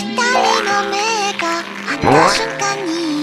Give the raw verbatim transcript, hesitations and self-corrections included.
二人の目が合った瞬間に